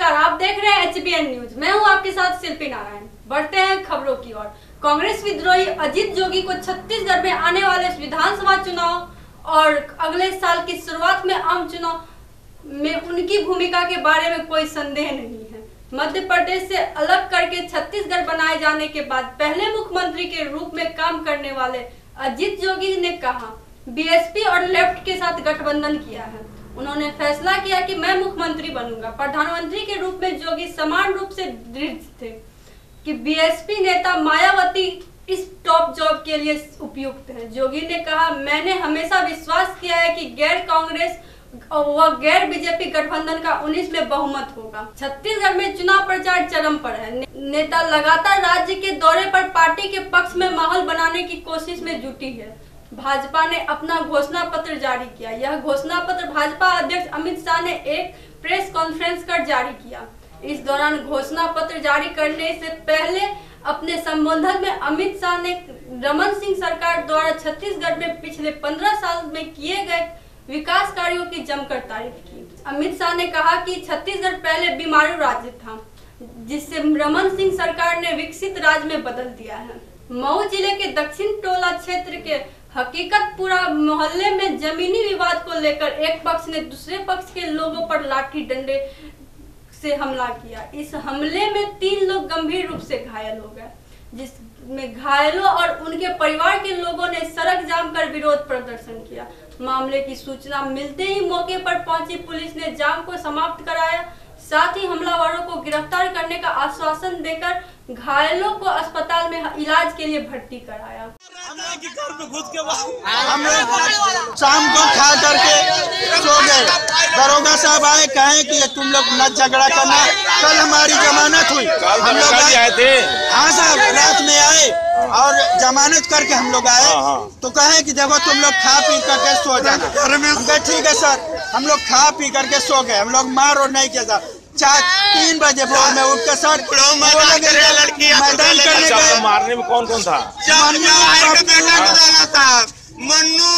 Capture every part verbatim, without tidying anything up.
नमस्कार, आप देख रहे हैं एच बी एन न्यूज। मैं हूं आपके साथ शिल्पी नारायण। बढ़ते हैं खबरों की ओर। कांग्रेस विद्रोही अजीत जोगी को छत्तीसगढ़ में आने वाले विधानसभा चुनाव और अगले साल की शुरुआत में आम चुनाव में उनकी भूमिका के बारे में कोई संदेह नहीं है। मध्य प्रदेश से अलग करके छत्तीसगढ़ बनाए जाने के बाद पहले मुख्यमंत्री के रूप में काम करने वाले अजीत जोगी ने कहा, बी एस पी और लेफ्ट के साथ गठबंधन किया है। उन्होंने फैसला किया कि मैं मुख्यमंत्री बनूंगा। प्रधानमंत्री के रूप में जोगी समान रूप से दृढ़ थे कि बी एस पी नेता मायावती इस टॉप जॉब के लिए उपयुक्त है। जोगी ने कहा, मैंने हमेशा विश्वास किया है कि गैर कांग्रेस व गैर बीजेपी गठबंधन का उन्नीस में बहुमत होगा। छत्तीसगढ़ में चुनाव प्रचार चरम पर है। ने, नेता लगातार राज्य के दौरे पर पार्टी के पक्ष में माहौल बनाने की कोशिश में जुटी है। भाजपा ने अपना घोषणा पत्र जारी किया। यह घोषणा पत्र भाजपा अध्यक्ष अमित शाह ने एक प्रेस कॉन्फ्रेंस कर जारी किया। इस दौरान घोषणा पत्र जारी करने से पहले अपने संबोधन में अमित शाह ने रमन सिंह सरकार द्वारा छत्तीसगढ़ में पिछले पंद्रह साल में किए गए विकास कार्यों की जमकर तारीफ की। अमित शाह ने कहा कि छत्तीसगढ़ पहले बीमारू राज्य था, जिससे रमन सिंह सरकार ने विकसित राज्य में बदल दिया है। मऊ जिले के दक्षिण टोला क्षेत्र के हकीकतपुरा मोहल्ले में जमीनी विवाद को लेकर एक पक्ष ने दूसरे पक्ष के लोगों पर लाठी डंडे से हमला किया। इस हमले में तीन लोग गंभीर रूप से घायल हो गए, जिसमें घायलों और उनके परिवार के लोगों ने सड़क जाम कर विरोध प्रदर्शन किया। मामले की सूचना मिलते ही मौके पर पहुंची पुलिस ने जाम को समाप्त कराया, साथ ही हमलावरों को गिरफ्तार करने का आश्वासन देकर घायलों को अस्पताल में इलाज के लिए भर्ती कराया। हम लोग शाम को खा करके सो गए। दरोगा साहब आए, कहे कि तुम लोग न झगड़ा करना, कल हमारी जमानत हुई। हम लोग आए थे। हाँ साहब, रात में आए और जमानत करके हम लोग आए तो कहे कि देखो तुम लोग खा पी करके सो जाना। ठीक है सर, हम लोग खा पी करके सो गए। हम लोग मार और नहीं किया। चार तीन बजे भोर में उठ कर सर मैदान करने गए। मारने में कौन कौन था? मन्नू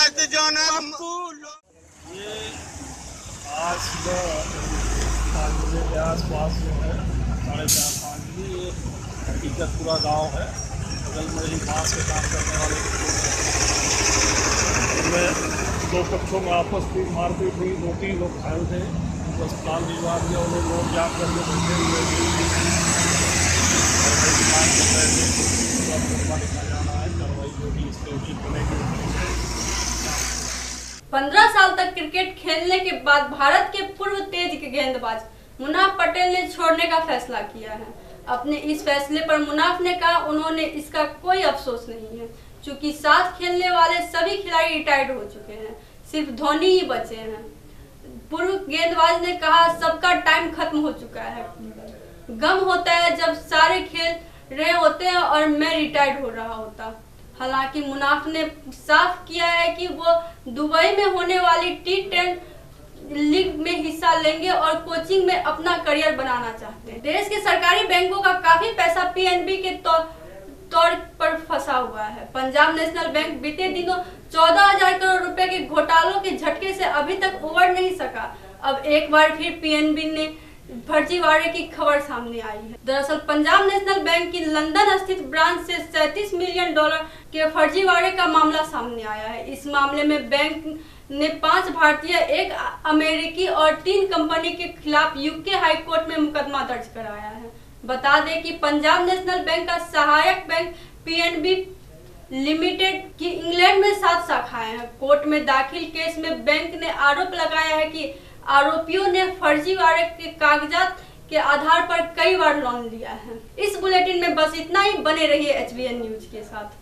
ये आज सुबह पाँच बजे के आस पास जो है साढ़े चार पाँच बजे ये हकीकतपुरा गाँव है, बगल में ही बांस के काम करने वाले उनमें दो पक्षों में आपस में मारपीट हुई। दो तीन लोग घायल थे, अस्पताल भिजवा दिया। उन्हें लोग जाम करके बैठे हुए जाना है। कार्रवाई जो भी इसके उचित बनेगी। पंद्रह साल तक क्रिकेट खेलने के बाद भारत के पूर्व तेज गेंदबाज मुनाफ पटेल ने छोड़ने का फैसला किया है। अपने इस फैसले पर मुनाफ ने कहा, उन्होंने इसका कोई अफसोस नहीं है, क्योंकि साथ खेलने वाले सभी खिलाड़ी रिटायर्ड हो चुके हैं, सिर्फ धोनी ही बचे हैं। पूर्व गेंदबाज ने कहा, सबका टाइम खत्म हो चुका है। गम होता है जब सारे खेल रहे होते हैं और मैं रिटायर्ड हो रहा होता। हालांकि मुनाफ ने साफ किया है कि वो दुबई में होने वाली टी टेन लीग में हिस्सा लेंगे और कोचिंग में अपना करियर बनाना चाहते हैं। देश के सरकारी बैंकों का काफी पैसा पी एन बी के तौर तौर पर फंसा हुआ है। पंजाब नेशनल बैंक बीते दिनों चौदह हजार करोड़ रुपए के घोटालों के झटके से अभी तक उबर नहीं सका। अब एक बार फिर पी एन बी ने फर्जीवाड़े की खबर सामने आई है। दरअसल पंजाब नेशनल बैंक की लंदन स्थित ब्रांच से सैंतीस मिलियन डॉलर के फर्जीवाड़े का मामला सामने आया है। इस मामले में बैंक ने पांच भारतीय, एक अमेरिकी और तीन कंपनी के खिलाफ यूके हाई कोर्ट में मुकदमा दर्ज कराया है। बता दें कि पंजाब नेशनल बैंक का सहायक bank P N B limited की इंग्लैंड में सात शाखाएं हैं। कोर्ट में दाखिल केस में बैंक ने आरोप लगाया है कि आरोपियों ने फर्जीवाड़े के कागजात के आधार पर कई बार लोन लिया है। इस बुलेटिन में बस इतना ही। बने रहिए एच बी एन न्यूज के साथ।